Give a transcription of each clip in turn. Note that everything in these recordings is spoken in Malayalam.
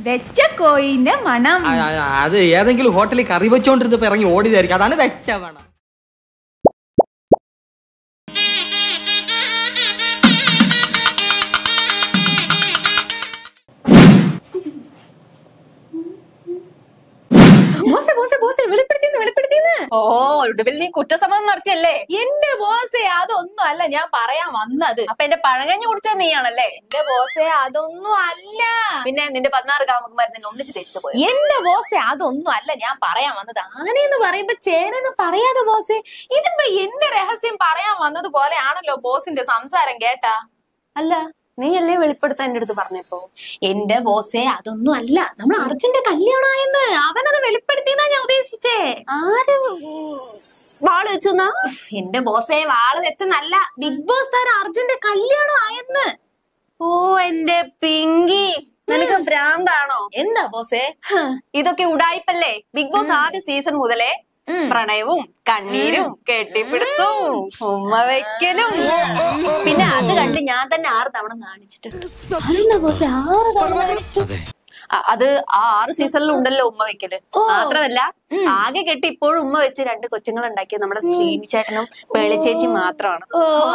വെച്ച കോഴിന്റെ മണം. അത് ഏതെങ്കിലും ഹോട്ടലിൽ കറി വെച്ചോണ്ടിരുന്നപ്പോ ഇറങ്ങി ഓടിയതായിരിക്കും. അതാണ് വെച്ച മണം. ഒടുവിൽ നീ കുറ്റസമ്മതം നടത്തിയല്ലേ? എന്റെ ബോസേ, അതൊന്നും അല്ല ഞാൻ പറയാൻ വന്നത്. അപ്പൊ എന്റെ പഴങ്കഞ്ഞി കുടിച്ചത് നീയാണല്ലേ? എന്റെ ബോസേ, അതൊന്നും അല്ല. പിന്നെ നിന്റെ 16 കാമുകന്മാർ നിന്നെ ഒന്നിച്ച് തേച്ചിട്ട് പോയി. എന്റെ ബോസേ, അതൊന്നും അല്ല ഞാൻ പറയാൻ വന്നത്. ആനയെന്ന് പറയുമ്പോ ചേനെന്ന് പറയാതെ ബോസേ. ഇതിപ്പോ എന്റെ രഹസ്യം പറയാൻ വന്നത് പോലെയാണല്ലോ ബോസിന്റെ സംസാരം കേട്ടാ. അല്ല, നീയല്ലേ വെളിപ്പെടുത്താൻ എന്റെ അടുത്ത് പറഞ്ഞപ്പോ? എന്റെ ബോസേ, അതൊന്നും അല്ല. നമ്മൾ അർജുന്റെ കല്യാണമായെന്ന് അവനത് വെളിപ്പെടുത്തിയെന്നാ ഞാൻ ഉദ്ദേശിച്ചേ. ആര് വാള് വെച്ചെന്നാ? എന്റെ ബോസേ, വാള് വെച്ചെന്നല്ല. ബിഗ് ബോസ് താരം അർജുന്റെ കല്യാണം ആയെന്ന്. ഓ എന്റെ പിങ്കി, നിനക്ക് ഭ്രാന്താണോ? എന്താ ബോസേ? ഇതൊക്കെ ഉടായിപ്പല്ലേ? ബിഗ് ബോസ് ആദ്യ സീസൺ മുതലേ പ്രണയവും കണ്ണീരും കെട്ടിപ്പിടുത്തവും ഉമ്മ വെക്കലും, പിന്നെ അത് കണ്ട് ഞാൻ തന്നെ 6 തവണ കാണിച്ചിട്ടുണ്ട്. അത് ആ 6 സീസണിൽ ഉണ്ടല്ലോ ഉമ്മ വെക്കല്. മാത്രമല്ല, ആകെ കെട്ടി ഇപ്പോഴും ഉമ്മ വെച്ച് 2 കൊച്ചുങ്ങൾ ഉണ്ടാക്കിയത് നമ്മുടെ ശ്രീനി ചേട്ടനും പേളി ചേച്ചി മാത്രമാണ്.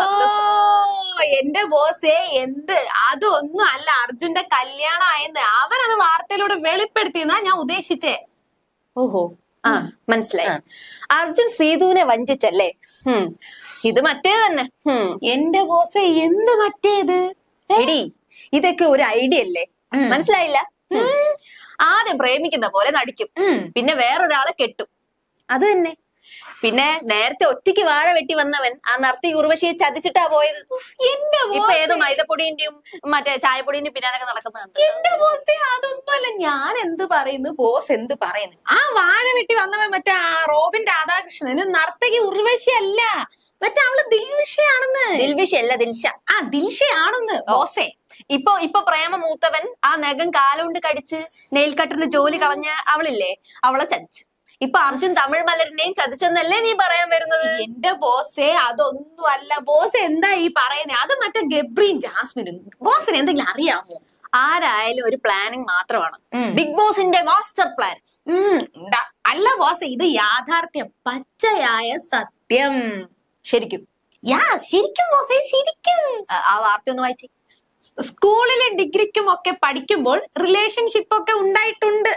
എന്റെ ബോസേ, അതൊന്നും അല്ല അർജുന്റെ കല്യാണം ആയെന്ന് അവനത് വാർത്തയിലൂടെ വെളിപ്പെടുത്തിയെന്നാ ഞാൻ ഉദ്ദേശിച്ചേ. ഓഹോ, മനസ്സിലായി. അർജുൻ ശ്രീധുവിനെ വഞ്ചിച്ചല്ലേ? ഇത് മറ്റേത് തന്നെ. എന്റെ ബോസേ, എന്ത് മറ്റേത്? എടി, ഇതൊക്കെ ഒരു ഐഡിയ അല്ലേ? മനസ്സിലായില്ല? ആദ്യം പ്രേമിക്കുന്ന പോലെ നടിക്കും, പിന്നെ വേറൊരാളെ കെട്ടും, അത് തന്നെ. പിന്നെ നേരത്തെ ഒറ്റയ്ക്ക് വാഴ വെട്ടി വന്നവൻ ആ നർത്തി ഉർവശിയെ ചതിച്ചിട്ടാ പോയത്. ഇപ്പൊ ഏത് മൈദപ്പൊടിന്റെയും മറ്റേ ചായപ്പൊടിന്റെയും പിന്നാലൊക്കെ നടക്കുന്നതാണ്. എന്റെ ബോസേ, അതൊന്നുമല്ല ഞാൻ എന്ത് പറയുന്നു, ബോസ് എന്ത് പറയുന്നു. ആ വാഴ വെട്ടി വന്നവൻ മറ്റേ റോബിൻ രാധാകൃഷ്ണന് നർത്തകി ഉർവശി അല്ല, മറ്റേ അവള് ദിൽവിഷയാണെന്ന്. ദിൽവിഷയല്ല, ദിൽഷ. ദിൽഷയാണെന്ന് ബോസേ. ഇപ്പൊ പ്രേമ മൂത്തവൻ ആ നഖം കാലുകൊണ്ട് കടിച്ച് നെയിൽ കട്ടറിന്റെ ജോലി കളഞ്ഞ അവളില്ലേ, അവളെ ചതിച്ചു. ഇപ്പൊ അർജുൻ തമിഴ് മലരിനെയും ചതിച്ചെന്നല്ലേ നീ പറയാൻ വരുന്നത്? എന്റെ ബോസേ, അതൊന്നും അല്ല. ബോസ് എന്താ ഈ പറയുന്നത്? അത് മറ്റേ ഗബ്രിയും ജാസ്മിനും. ബോസിന് എന്തെങ്കിലും അറിയാമോ? ആരായാലും ഒരു പ്ലാനിങ് മാത്രമാണ് ബിഗ് ബോസിന്റെ മാസ്റ്റർ പ്ലാൻ. അല്ല ബോസ്, ഇത് യാഥാർത്ഥ്യം, പച്ചയായ സത്യം. ശരിക്കും? ശരിക്കും ബോസേ, ശരിക്കും. ആ വാർത്ത ഒന്ന് വായിച്ചേ. സ്കൂളിലെ ഡിഗ്രിക്കും ഒക്കെ പഠിക്കുമ്പോൾ റിലേഷൻഷിപ്പ് ഒക്കെ ഉണ്ടായിട്ടുണ്ട്.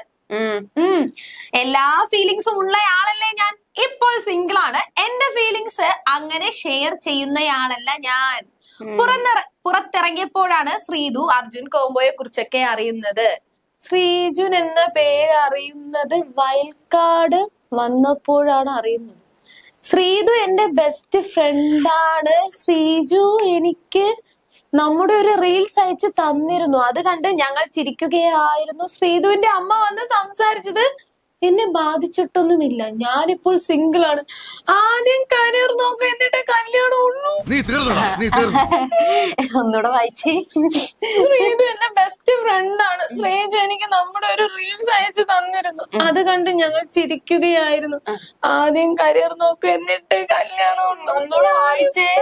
എല്ലാ ഫീലിങ്സും ഉള്ളയാളല്ലേ ഞാൻ. ഇപ്പോൾ സിംഗിൾ ആണ്. എന്റെ ഫീലിങ്സ് അങ്ങനെ ഷെയർ ചെയ്യുന്നയാളല്ല ഞാൻ. പുറത്തിറങ്ങിയപ്പോഴാണ് ശ്രീധു അർജുൻ കോംബോയെ കുറിച്ചൊക്കെ അറിയുന്നത്. ശ്രീജുൻ എന്ന പേര് അറിയുന്നത് വയൽക്കാട് വന്നപ്പോഴാണ് അറിയുന്നത്. ശ്രീധു എന്റെ ബെസ്റ്റ് ഫ്രണ്ടാണ്. ശ്രീജു എനിക്ക് നമ്മുടെ ഒരു റീൽസ് അയച്ച് തന്നിരുന്നു. അത് കണ്ട് ഞങ്ങൾ ചിരിക്കുകയായിരുന്നു. ശ്രീധുവിന്റെ അമ്മ വന്ന് സംസാരിച്ചത് എന്നെ ബാധിച്ചിട്ടൊന്നുമില്ല. ഞാനിപ്പോൾ സിംഗിൾ ആണ്. ആദ്യം കരിയർ നോക്കുക, എന്നിട്ട് കല്യാണം ഉള്ളൂ. ഒന്നുകൂടെ വായിച്ചേ. ശ്രീജു എന്റെ ബെസ്റ്റ് ഫ്രണ്ടാണ്. ശ്രീജു എനിക്ക് നമ്മുടെ ഒരു റീൽസ് അയച്ചു തന്നിരുന്നു. അത് കണ്ട് ഞങ്ങൾ ചിരിക്കുകയായിരുന്നു. ആദ്യം കരിയർ നോക്കുക, എന്നിട്ട് കല്യാണം ഉള്ളൂ. ഒന്നുകൂടെ വായിച്ചേ.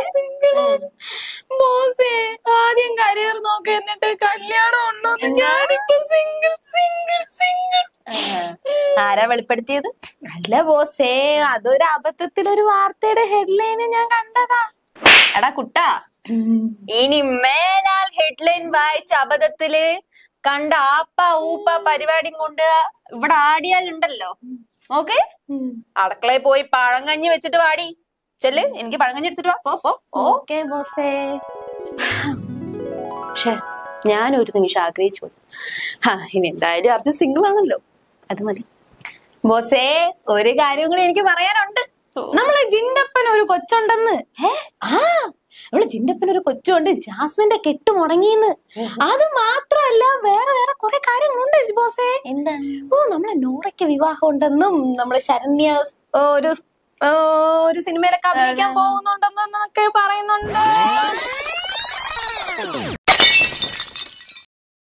ബോസേ, ആദ്യം കരിയർ നോക്കുക, എന്നിട്ട് കല്യാണം ഉണ്ടോ? ഞാനിപ്പോ സിംഗിൾ സിംഗിൾ സിംഗിൾ. ആരാ വെളിപ്പെടുത്തിയത്? അല്ല ബോസേ, അതൊരു അബദ്ധത്തിൽ ഒരു വാർത്തയുടെ ഹെഡ്ലൈന് ഞാൻ കണ്ടതാ. എടാ കുട്ടാ, ഇനി മേലാൽ ഹെഡ്ലൈൻ വായിച്ച അബദ്ധത്തില് കണ്ട ആപ്പ ഊപ്പ പരിപാടിയും കൊണ്ട് ഇവിടെ ആടിയാലുണ്ടല്ലോ, നോക്ക്, അടുക്കളയിൽ പോയി പഴങ്കഞ്ഞി വെച്ചിട്ട് വാടി. ചെല്ല്, എനിക്ക് പഴങ്കഞ്ഞി എടുത്തിട്ട് വാ. ഓക്കേ ബോസേ. പക്ഷെ ഞാൻ ഒരു നിമിഷം ആഗ്രഹിച്ചു പോയി. ഇനി എന്തായാലും അർജുൻ സിംഗിൾ ആണല്ലോ, അത് മതി. ബോസേ, ഒരു കാര്യം കൂടി എനിക്ക് പറയാനുണ്ട്. നമ്മളെ ജിൻഡപ്പൻ ഒരു കൊച്ചുണ്ടെന്ന്. നമ്മളെ ജിൻഡപ്പൻ ഒരു കൊച്ചുണ്ട്. ജാസ്മിന്റെ കെട്ട് മുടങ്ങിന്ന്. അത് മാത്രമല്ല, വേറെ വേറെ കുറെ കാര്യങ്ങളുണ്ട് ബോസേ. എന്താണ്? നമ്മളെ നോറയ്ക്ക് വിവാഹം ഉണ്ടെന്നും നമ്മളെ ശരണ്യ ഒരു സിനിമയിലൊക്കെ അഭിനയിക്കാൻ പോകുന്നുണ്ടെന്നൊക്കെ പറയുന്നുണ്ട്.